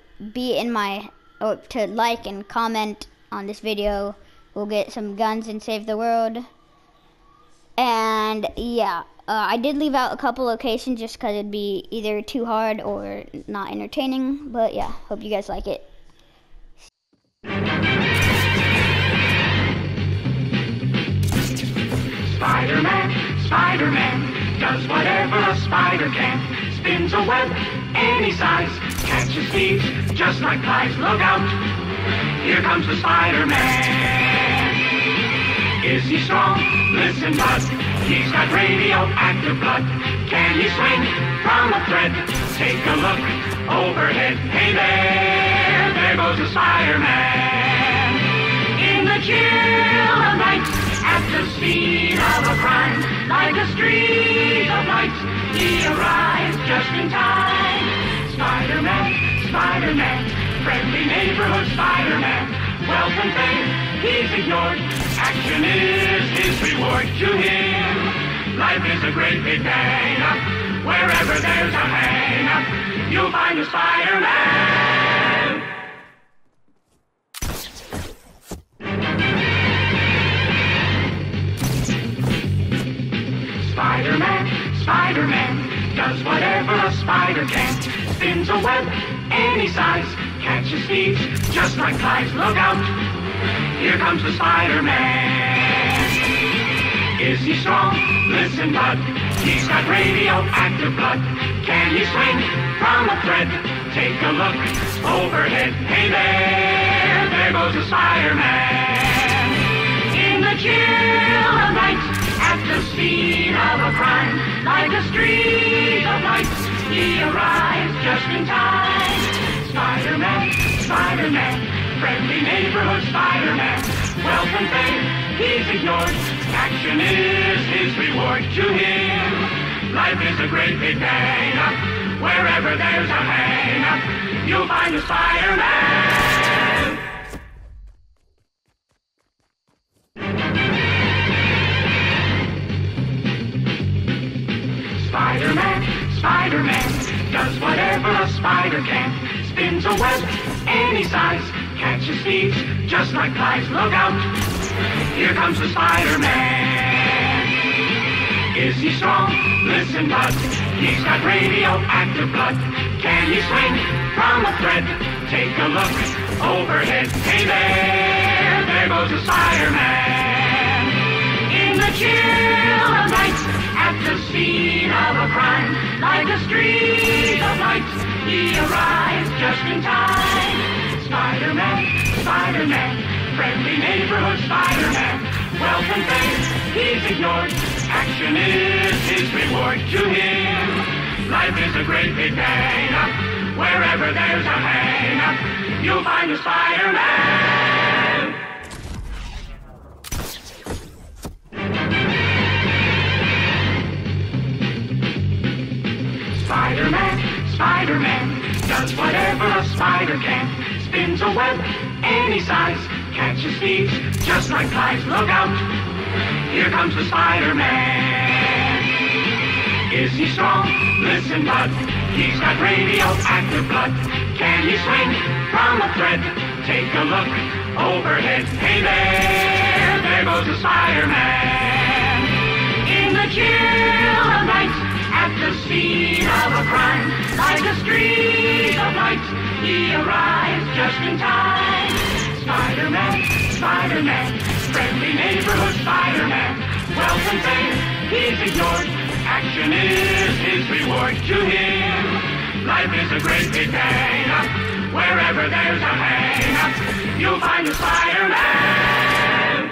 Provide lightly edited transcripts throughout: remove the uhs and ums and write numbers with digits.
be in my, or to like and comment on this video. We'll get some guns and save the world. And yeah, I did leave out a couple locations just because it'd be either too hard or not entertaining. But yeah, hope you guys like it. Spider-Man, Spider-Man, does whatever a spider can. Spins a web any size, catches thieves just like flies. Look out, here comes the Spider-Man. Is he strong? Listen, bud, he's got radioactive blood. Can he swing from a thread? Take a look overhead. Hey there goes the Spider-Man. In the chill of night, at the scene of a crime, like a streak of light, he arrives just in time. Spider-Man, Spider-Man, friendly neighborhood Spider-Man. Wealth and fame, he's ignored. Action is his reward to him. Life is a great big hang-up. Wherever there's a hang-up, you'll find a Spider-Man. Spider-Man, Spider-Man, does whatever a spider can. Spins a web any size, catches thieves just like flies. Look out, here comes the Spider-Man. Is he strong? Listen, bud, he's got radioactive blood. Can he swing from a thread? Take a look overhead. Hey there goes the Spider-Man. In the chill of night, at the scene of a crime, like a streak of light, he arrives just in time. Spider-Man, Spider-Man, friendly neighborhood Spider-Man. Wealth and fame, he's ignored. Action is his reward to him. Life is a great big hang-up. Wherever there's a hang-up, you'll find a Spider-Man. Spider-Man, Spider-Man, does whatever a spider can. Spins a web any size, catches thieves just like flies. Look out, here comes the Spider-Man. Is he strong? Listen, bud, he's got radioactive blood. Can he swing from a thread? Take a look overhead. Hey there goes the Spider-Man. In the chill of night, at the scene of a crime, like a streak of light, he arrives just in time. Spider-Man, Spider-Man, friendly neighborhood Spider-Man. Wealth and fame, he's ignored. Action is his reward to him. Life is a great big hang-up. Wherever there's a hang-up, you'll find a Spider-Man. Spider-Man, Spider-Man, does whatever a spider can. Spins a web any size, catches thieves just like flies. Look out, here comes the Spider-Man. Is he strong? Listen, bud, he's got radioactive blood. Can he swing from a thread? Take a look overhead. Hey there goes the Spider-Man. In the chill of night, at the scene of a crime, like a streak of light, he arrives just in time. Spider-Man, Spider-Man, friendly neighborhood Spider-Man. Wealth and fame, he's ignored. Action is his reward to him. Life is a great big hang-up. Wherever there's a hang-up, you'll find a Spider-Man.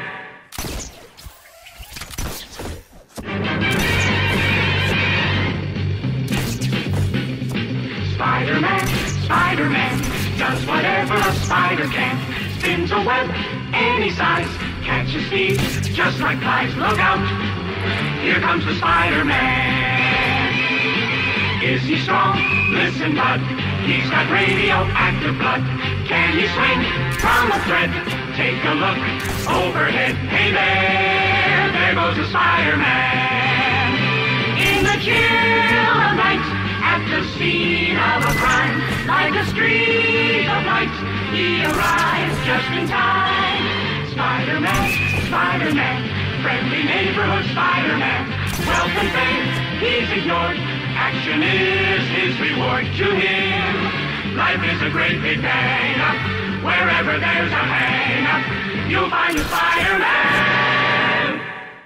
Spider-Man, Spider-Man, does whatever a spider can. Spins a web any size, catches thieves just like flies. Look out, here comes the Spider-Man. Is he strong? Listen, bud, he's got radioactive blood. Can he swing from a thread? Take a look overhead. Hey there goes the Spider-Man. In the chill of night, at the scene of a crime, like a streak of light. He arrives just in time. Spider-Man, Spider-Man, friendly neighborhood Spider-Man. Wealth and fame, he's ignored. Action is his reward to him. Life is a great big hang-up. Wherever there's a hang-up, you'll find a Spider-Man.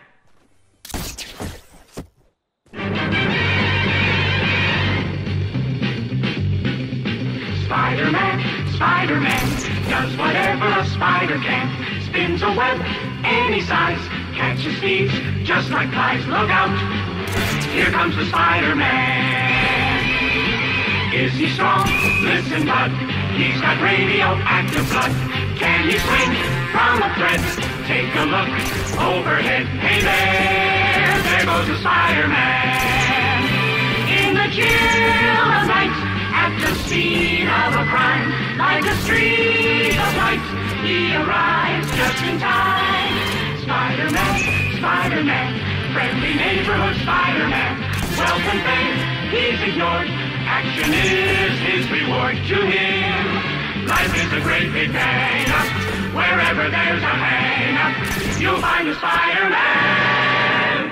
Spider-Man, Spider-Man, does whatever a spider can. Spins a web any size, catches thieves just like flies. Look out, here comes the Spider-Man. Is he strong? Listen, bud, he's got radioactive blood. Can he swing from a thread? Take a look overhead. Hey there goes the Spider-Man. In the chill of night, at the scene of a crime, like a streak of light, he arrives just in time. Spider-Man, Spider-Man, friendly neighborhood Spider-Man. Wealth and fame, he's ignored. Action is his reward to him. Life is a great big hang-up. Wherever there's a hang-up, you'll find a Spider-Man.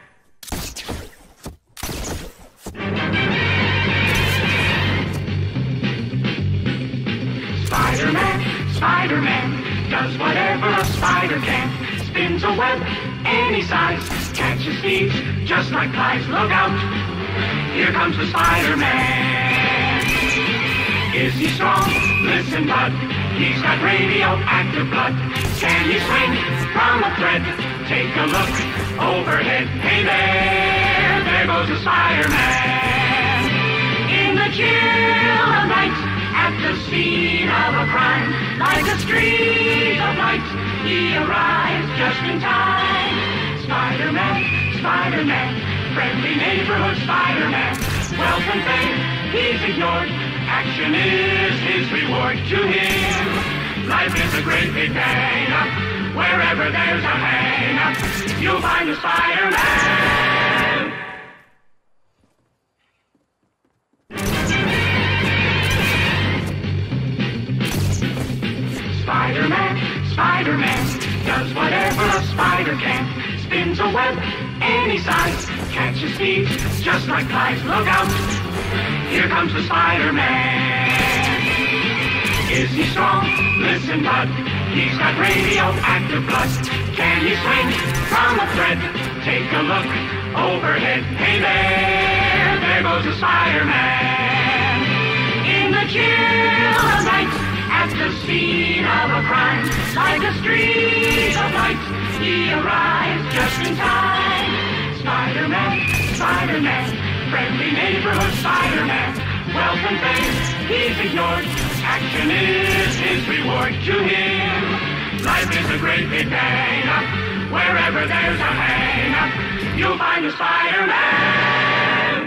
Spider-Man, Spider-Man, does whatever a spider can. Spins a web any size, catches thieves just like flies. Look out, here comes the Spider-Man. Is he strong? Listen, bud, he's got radioactive blood. Can he swing from a thread? Take a look overhead. Hey there goes the Spider-Man. In the chill of night, at the scene of a crime, like a streak of light, he arrives just in time. Spider-Man, Spider-Man, friendly neighborhood Spider-Man. Wealth and fame, he's ignored. Action is his reward to him. Life is a great big hang-up. Wherever there's a hang-up, you'll find a Spider-Man. Spider-Man, Spider-Man, does whatever a spider can. Spins a web any size, catches thieves just like flies. Look out, here comes the Spider-Man. Is he strong? Listen, bud, he's got radioactive blood. Can he swing from a thread? Take a look overhead. Hey there goes the Spider-Man. In the chill of night, at the scene of a crime, like a streak of light, he arrives just in time. Spider-Man, Spider-Man, friendly neighborhood Spider-Man. Wealth and fame, he's ignored. Action is his reward to him. Life is a great big hang-up. Wherever there's a hang-up, you'll find a Spider-Man.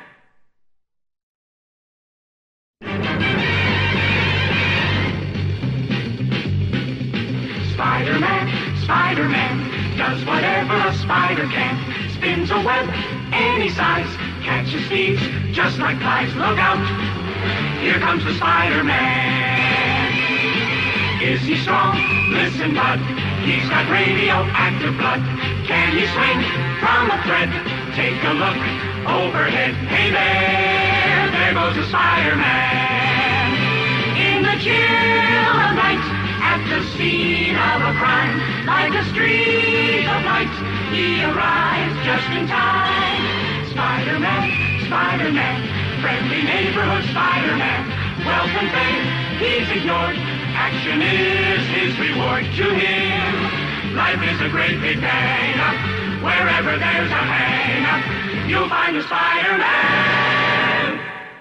Spider-Man, Spider-Man, does whatever a spider can. Spins a web any size, catches thieves just like flies. Look out, here comes the Spider-Man. Is he strong? Listen, bud, he's got radioactive blood. Can he swing from a thread? Take a look overhead. Hey there goes the Spider-Man. In the chill of night, at the scene of a crime, like a streak of light, he arrives just in time. Spider-Man, Spider-Man, friendly neighborhood Spider-Man. Wealth and fame, he's ignored. Action is his reward to him. Life is a great big hang-up. Wherever there's a hang-up, you'll find a Spider-Man.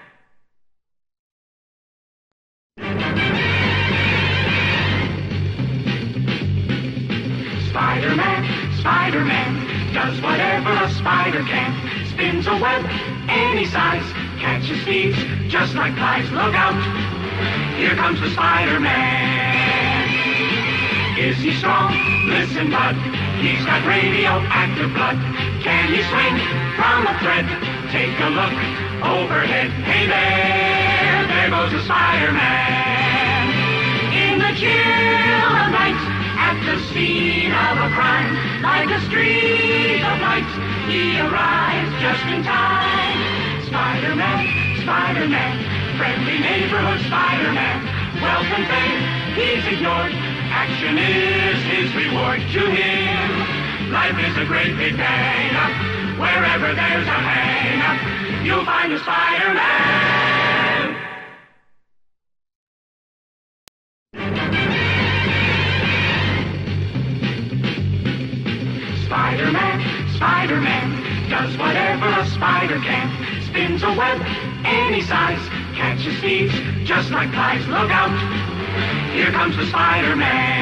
Spider-Man, Spider-Man, does whatever a spider can. Spins a web any size, catches thieves just like flies. Look out, here comes the Spider-Man. Is he strong? Listen, bud, he's got radioactive blood. Can he swing from a thread? Take a look overhead. Hey there there goes the Spider-Man. In the chill of night, at the scene of a crime, like a streak of light, he arrives just in time. Spider-Man, Spider-Man, friendly neighborhood Spider-Man. Wealth and fame, he's ignored. Action is his reward to him. Life is a great big hang-up. Wherever there's a hang-up, you'll find a Spider-Man. Spider-Man, Spider-Man, does whatever a spider can. Spins a web any size, catches thieves just like flies. Look out, here comes the Spider-Man.